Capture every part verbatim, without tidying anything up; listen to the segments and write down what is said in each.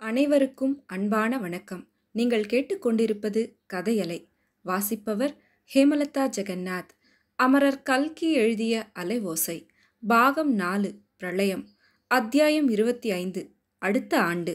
அனைவருக்கும் அன்பான வணக்கம். நீங்கள் கேட்டுக்கொண்டிருப்பது கதையலை. வாசிப்பவர் ஹேமலதா ஜெகநாத். அமரர் கல்கி எழுதிய அலைவோசை. பாகம் நாலு. பிரளயம். அத்தியாயம் இருபத்தி ஐந்து. அடுத்த ஆண்டு.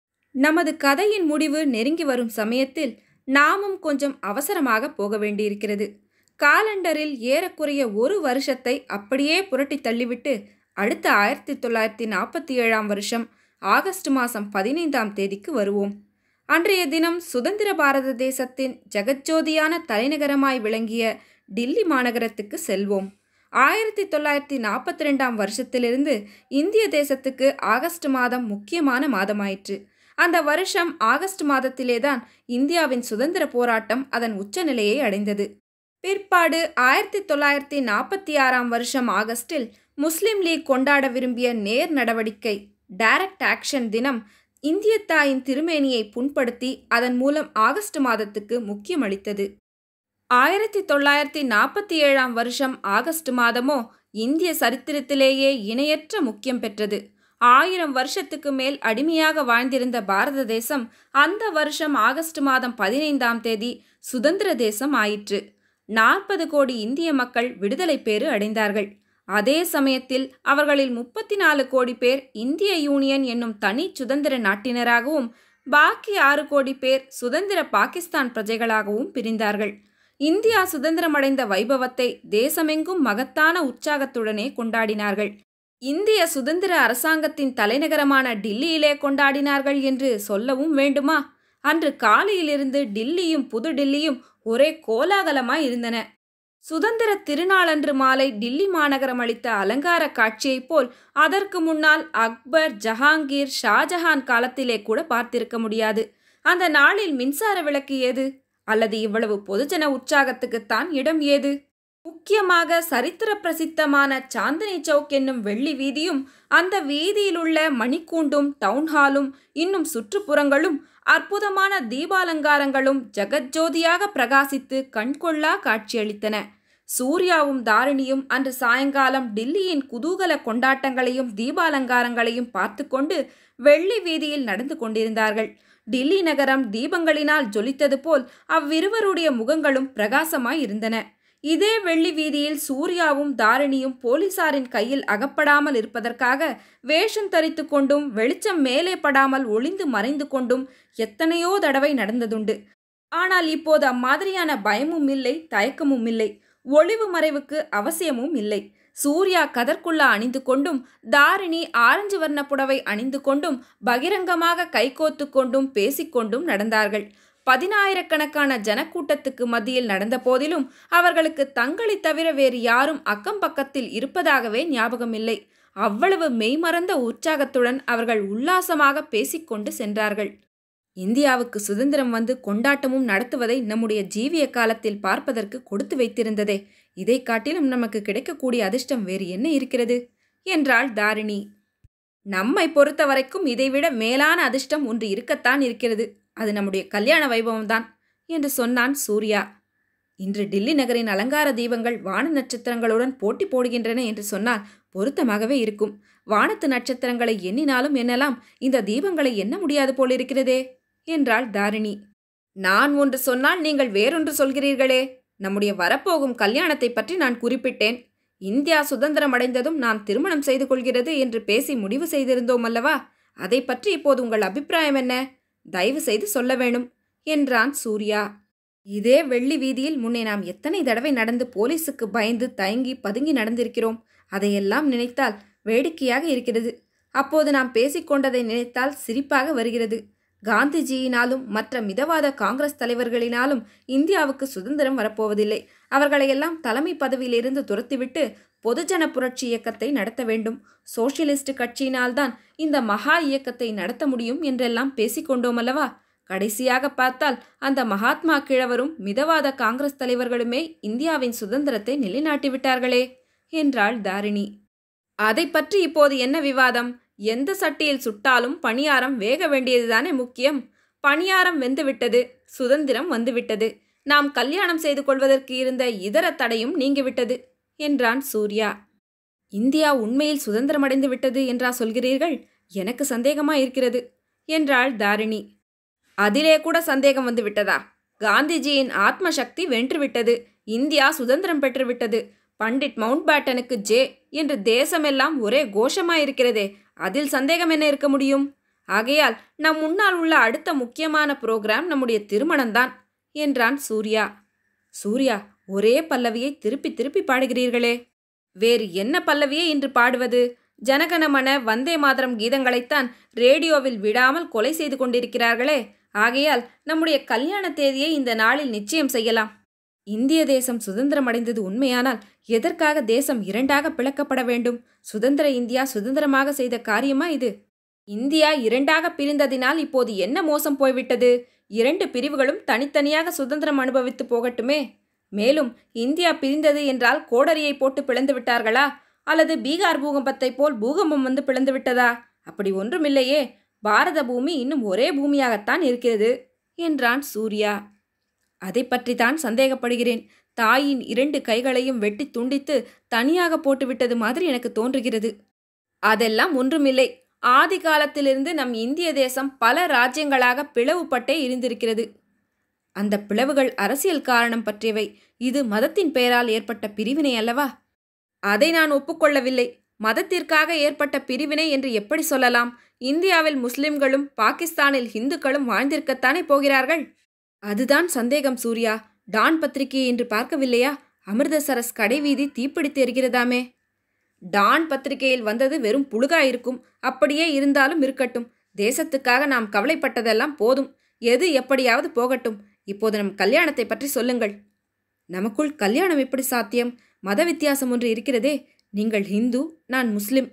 நமது கதையின் முடிவு நெருங்கி வரும் சமயத்தில் நாமும் கொஞ்சம் அவசரமாக போக வேண்டியிருக்கிறது. காலண்டரில் ஏறக்குறைய ஒரு வருஷத்தை அப்படியே புரட்டி தள்ளிவிட்டு அடுத்த ஆயிரத்தி தொள்ளாயிரத்தி நாற்பத்தி ஏழாம் வருஷம் ஆகஸ்ட் மாதம் பதினைந்தாம் தேதிக்கு வருவோம். அன்றைய தினம் சுதந்திர பாரத தேசத்தின் ஜெகஜோதியான தலைநகரமாய் விளங்கிய டில்லி மாநகரத்துக்கு செல்வோம். ஆயிரத்தி தொள்ளாயிரத்தி நாற்பத்தி ரெண்டாம் வருஷத்திலிருந்து இந்திய தேசத்துக்கு ஆகஸ்ட் மாதம் முக்கியமான மாதமாயிற்று. அந்த வருஷம் ஆகஸ்ட் மாதத்திலேதான் இந்தியாவின் சுதந்திர போராட்டம் அதன் உச்சநிலையை அடைந்தது. பிற்பாடு ஆயிரத்தி தொள்ளாயிரத்தி நாற்பத்தி ஆறாம் வருஷம் ஆகஸ்டில் முஸ்லிம் லீக் கொண்டாட விரும்பிய நேர் நடவடிக்கை டைரக்ட் ஆக்ஷன் தினம் இந்திய தாயின் திருமேனியை புண்படுத்தி அதன் மூலம் ஆகஸ்ட் மாதத்துக்கு முக்கியமளித்தது. ஆயிரத்தி தொள்ளாயிரத்தி நாற்பத்தி ஏழாம் வருஷம் ஆகஸ்ட் மாதமோ இந்திய சரித்திரத்திலேயே இணையற்ற முக்கியம் பெற்றது. ஆயிரம் வருஷத்துக்கு மேல் அடிமையாக வாழ்ந்திருந்த பாரத தேசம் அந்த வருஷம் ஆகஸ்ட் மாதம் பதினைந்தாம் தேதி சுதந்திர தேசம் ஆயிற்று. நாற்பது கோடி இந்திய மக்கள் விடுதலை பேறு அடைந்தார்கள். அதே சமயத்தில் அவர்களில் முப்பத்தி நாலு கோடி பேர் இந்திய யூனியன் என்னும் தனி சுதந்திர நாட்டினராகவும் பாக்கி ஆறு கோடி பேர் சுதந்திர பாகிஸ்தான் பிரஜைகளாகவும் பிரிந்தார்கள். இந்தியா சுதந்திரமடைந்த வைபவத்தை தேசமெங்கும் மகத்தான உற்சாகத்துடனே கொண்டாடினார்கள். இந்திய சுதந்திர அரசாங்கத்தின் தலைநகரமான டில்லியிலே கொண்டாடினார்கள் என்று சொல்லவும் வேண்டுமா? அன்று காலையிலிருந்து டில்லியும் புது டில்லியும் ஒரே கோலாகலமாய் இருந்தன. சுதந்திர திருநாளன்று மாலை டில்லி மாநகரம் அளித்த அலங்கார காட்சியைப் போல் அதற்கு முன்னால் அக்பர், ஜஹாங்கீர், ஷாஜஹான் காலத்திலே கூட பார்த்திருக்க முடியாது. அந்த நாளில் மின்சார விளக்கு ஏது? அல்லது இவ்வளவு பொதுஜன உற்சாகத்துக்குத்தான் இடம் ஏது? முக்கியமாக சரித்திர பிரசித்தமான சாந்தினி சௌக் என்னும் வெள்ளி வீதியும் அந்த வீதியிலுள்ள மணிக்கூண்டும் டவுன்ஹாலும் இன்னும் சுற்றுப்புறங்களும் அற்புதமான தீபாலங்காரங்களும் ஜெகஜோதியாக பிரகாசித்து கண்கொள்ளா காட்சியளித்தன. சூர்யாவும் தாரிணியும் அன்று சாயங்காலம் டில்லியின் குதூகல கொண்டாட்டங்களையும் தீபாலங்காரங்களையும் பார்த்து கொண்டு வெள்ளி வீதியில் நடந்து கொண்டிருந்தார்கள். டில்லி நகரம் தீபங்களினால் ஜொலித்தது போல் அவ்விருவருடைய முகங்களும் பிரகாசமாய் இருந்தன. இதே வெள்ளி வீதியில் சூர்யாவும் தாரிணியும் போலீசாரின் கையில் அகப்படாமல் இருப்பதற்காக வேஷம் தரித்து கொண்டும் வெளிச்சம் மேலே படாமல் ஒளிந்து மறைந்து கொண்டும் எத்தனையோ தடவை நடந்ததுண்டு. ஆனால் இப்போது அம்மாதிரியான பயமும் இல்லை, தயக்கமும் இல்லை, ஒளிவு மறைவுக்கு அவசியமும் இல்லை. சூர்யா கதற்குள்ளா அணிந்து கொண்டும் தாரிணி ஆரஞ்சு வர்ண புடவை அணிந்து கொண்டும் பகிரங்கமாக கைகோத்து கொண்டும் பேசிக்கொண்டும் நடந்தார்கள். பதினாயிரக்கணக்கான ஜனக்கூட்டத்துக்கு மத்தியில் நடந்த போதிலும் அவர்களுக்கு தங்களை தவிர வேறு யாரும் அக்கம் பக்கத்தில் இருப்பதாகவே ஞாபகமில்லை. அவ்வளவு மெய்மறந்த உற்சாகத்துடன் அவர்கள் உல்லாசமாக பேசிக்கொண்டு சென்றார்கள். இந்தியாவுக்கு சுதந்திரம் வந்து கொண்டாட்டமும் நடத்துவதை நம்முடைய ஜீவிய காலத்தில் பார்ப்பதற்கு கொடுத்து வைத்திருந்ததே, இதை காட்டிலும் நமக்கு கிடைக்கக்கூடிய அதிர்ஷ்டம் வேறு என்ன இருக்கிறது என்றாள் தாரிணி. நம்மை பொறுத்த வரைக்கும் இதைவிட மேலான அதிர்ஷ்டம் ஒன்று இருக்கத்தான் இருக்கிறது. அது நம்முடைய கல்யாண வைபவம்தான் என்று சொன்னான் சூர்யா. இன்று டில்லி நகரின் அலங்கார தீபங்கள் வான நட்சத்திரங்களுடன் போட்டி போடுகின்றன என்று சொன்னால் பொருத்தமாகவே இருக்கும். வானத்து நட்சத்திரங்களை எண்ணினாலும் எண்ணலாம், இந்த தீபங்களை எண்ண முடியாது போலிருக்கிறதே என்றாள் தாரிணி. நான் ஒன்று சொன்னால் நீங்கள் வேறொன்று சொல்கிறீர்களே. நம்முடைய வரப்போகும் கல்யாணத்தை பற்றி நான் குறிப்பிட்டேன். இந்தியா சுதந்திரம் அடைந்ததும் நாம் திருமணம் செய்து கொள்கிறது என்று பேசி முடிவு செய்திருந்தோம் அல்லவா? அதை பற்றி இப்போது உங்கள் அபிப்பிராயம் என்ன? தயவு செய்து சொல்ல வேணும் என்றான் சூர்யா. இதே வெள்ளி வீதியில் முன்னே நாம் எத்தனை தடவை நடந்து போலீஸுக்கு பயந்து தயங்கி பதுங்கி நடந்திருக்கிறோம். அதையெல்லாம் நினைத்தால் வேடிக்கையாக இருக்கிறது. அப்போது நாம் பேசிக்கொண்டதை நினைத்தால் சிரிப்பாக வருகிறது. காந்திஜியினாலும் மற்ற மிதவாத காங்கிரஸ் தலைவர்களினாலும் இந்தியாவுக்கு சுதந்திரம் வரப்போவதில்லை. அவர்களையெல்லாம் தலைமை பதவியிலிருந்து துரத்திவிட்டு பொதுஜன புரட்சி இயக்கத்தை நடத்த வேண்டும். சோசியலிஸ்ட் கட்சியினால்தான் இந்த மகா இயக்கத்தை நடத்த முடியும் என்றெல்லாம் பேசிக்கொண்டோம் அல்லவா? கடைசியாக பார்த்தால் அந்த மகாத்மா கிழவரும் மிதவாத காங்கிரஸ் தலைவர்களுமே இந்தியாவின் சுதந்திரத்தை நிலைநாட்டிவிட்டார்களே என்றாள் தாரிணி. அதை பற்றி இப்போது என்ன விவாதம்? எந்த சட்டியில் சுட்டாலும் பணியாரம் வேக வேண்டியதுதானே முக்கியம். பணியாரம் வெந்துவிட்டது, சுதந்திரம் வந்துவிட்டது. நாம் கல்யாணம் செய்து கொள்வதற்கு இருந்த இதர தடையும் நீங்கிவிட்டது என்றான் சூர்யா. இந்தியா உண்மையில் சுதந்திரமடைந்து விட்டது என்றா சொல்கிறீர்கள்? எனக்கு சந்தேகமாயிருக்கிறது என்றாள் தாரிணி. அதிலே கூட சந்தேகம் வந்து விட்டதா? காந்திஜியின் ஆத்ம சக்தி வென்றுவிட்டது. இந்தியா சுதந்திரம் பெற்றுவிட்டது. பண்டிட் மவுண்ட் பேட்டனுக்கு ஜே என்று தேசமெல்லாம் ஒரே கோஷமாயிருக்கிறதே, அதில் சந்தேகம் என்ன இருக்க முடியும்? ஆகையால் நம் முன்னால் உள்ள அடுத்த முக்கியமான புரோகிராம் நம்முடைய திருமணம்தான் என்றான் சூர்யா. சூர்யா, ஒரே பல்லவியை திருப்பி திருப்பி பாடுகிறீர்களே, வேறு என்ன பல்லவியை இன்று பாடுவது? ஜனகணமன வந்தே மாதரம் கீதங்களைத்தான் ரேடியோவில் விடாமல் கொலை செய்து கொண்டிருக்கிறார்களே. ஆகையால் நம்முடைய கல்யாண தேதியை இந்த நாளில் நிச்சயம் செய்யலாம். இந்திய தேசம் சுதந்திரம் அடைந்தது உண்மையானால் எதற்காக தேசம் இரண்டாக பிளக்கப்பட வேண்டும்? சுதந்திர இந்தியா சுதந்திரமாக செய்த காரியமா இது? இந்தியா இரண்டாக பிரிந்ததினால் இப்போது என்ன மோசம் போய்விட்டது? இரண்டு பிரிவுகளும் தனித்தனியாக சுதந்திரம் அனுபவித்து போகட்டுமே. மேலும் இந்தியா பிரிந்தது என்றால் கோடரியை போட்டு பிளந்து விட்டார்களா, அல்லது பீகார் பூகம்பத்தை போல் பூகம்பம் வந்து பிளந்து விட்டதா? அப்படி ஒன்றுமில்லையே. பாரத பூமி இன்னும் ஒரே பூமியாகத்தான் இருக்கிறது என்றான் சூர்யா. அதை பற்றித்தான் சந்தேகப்படுகிறேன். தாயின் இரண்டு கைகளையும் வெட்டி துண்டித்து தனியாக போட்டுவிட்டது மாதிரி எனக்கு தோன்றுகிறது. அதெல்லாம் ஒன்றுமில்லை. ஆதி காலத்திலிருந்து நம் இந்திய தேசம் பல ராஜ்யங்களாக பிளவுபட்டே இருந்திருக்கிறது. அந்த பிளவுகள் அரசியல் காரணம் பற்றியவை. இது மதத்தின் பெயரால் ஏற்பட்ட பிரிவினை அல்லவா? அதை நான் ஒப்புக்கொள்ளவில்லை. மதத்திற்காக ஏற்பட்ட பிரிவினை என்று எப்படி சொல்லலாம்? இந்தியாவில் முஸ்லிம்களும் பாகிஸ்தானில் இந்துக்களும் வாழ்ந்திருக்கத்தானே போகிறார்கள். அதுதான் சந்தேகம் சூர்யா. டான் பத்திரிகையை இன்று பார்க்கவில்லையா? அமிர்தசரஸ் கடைவீதி தீப்பிடித்து எரிகிறதாமே. டான் பத்திரிகையில் வந்தது வெறும் புழுகாயிருக்கும். அப்படியே இருந்தாலும் இருக்கட்டும். தேசத்துக்காக நாம் கவலைப்பட்டதெல்லாம் போதும். எது எப்படியாவது போகட்டும். இப்போது நம் கல்யாணத்தை பற்றி சொல்லுங்கள். நமக்குள் கல்யாணம் எப்படி சாத்தியம்? மத வித்தியாசம் ஒன்று இருக்கிறதே. நீங்கள் ஹிந்து, நான் முஸ்லிம்.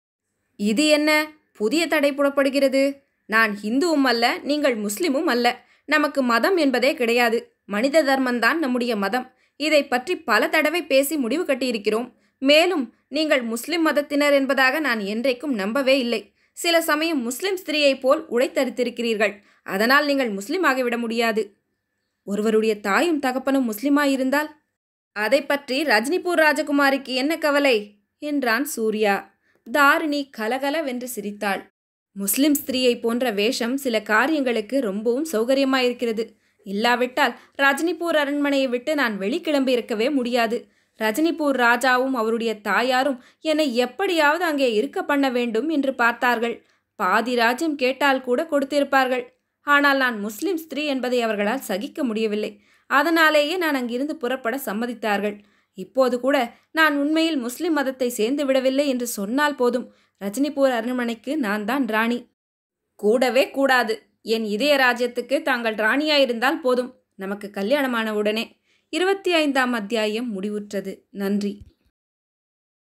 இது என்ன புதிய தடை புறப்படுகிறது? நான் ஹிந்துவும் அல்ல, நீங்கள் முஸ்லிமும் அல்ல. நமக்கு மதம் என்பதே கிடையாது. மனித தர்மந்தான் நம்முடைய மதம். இதை பற்றி பல தடவை பேசி முடிவு கட்டியிருக்கிறோம். மேலும் நீங்கள் முஸ்லிம் மதத்தினர் என்பதாக நான் என்றைக்கும் நம்பவே இல்லை. சில சமயம் முஸ்லிம் ஸ்திரீயைப் போல் உடைத்தரித்திருக்கிறீர்கள். அதனால் நீங்கள் முஸ்லிம் ஆகிவிட முடியாது. ஒருவருடைய தாயும் தகப்பனும் முஸ்லிமாயிருந்தால் அதை பற்றி ரஜினிபூர் ராஜகுமாரிக்கு என்ன கவலை என்றான் சூர்யா. தாரிணி கலகலவென்று சிரித்தாள். முஸ்லிம் ஸ்திரீயை போன்ற வேஷம் சில காரியங்களுக்கு ரொம்பவும் சௌகரியமாயிருக்கிறது. இல்லாவிட்டால் ரஜினிபூர் அரண்மனையை விட்டு நான் வெளிக்கிளம்பி இருக்கவே முடியாது. ரஜினிபூர் ராஜாவும் அவருடைய தாயாரும் என்னை எப்படியாவது அங்கே இருக்க பண்ண வேண்டும் என்று பார்த்தார்கள். பாதி ராஜ்யம் கேட்டால் கூட கொடுத்திருப்பார்கள். ஆனால் நான் முஸ்லிம் ஸ்திரீ என்பதை அவர்களால் சகிக்க முடியவில்லை. அதனாலேயே நான் அங்கிருந்து புறப்பட சம்மதித்தார்கள். இப்போது கூட நான் உண்மையில் முஸ்லிம் மதத்தை சேர்ந்து விடவில்லை என்று சொன்னால் போதும். ரஜினிபூர் அரண்மனைக்கு நான் தான் ராணி. கூடவே கூடாது. என் இதய ராஜ்யத்துக்கு தாங்கள் ராணியாயிருந்தால் போதும். நமக்கு கல்யாணமான உடனே. இருபத்தி ஐந்தாம் அத்தியாயம் முடிவுற்றது. நன்றி.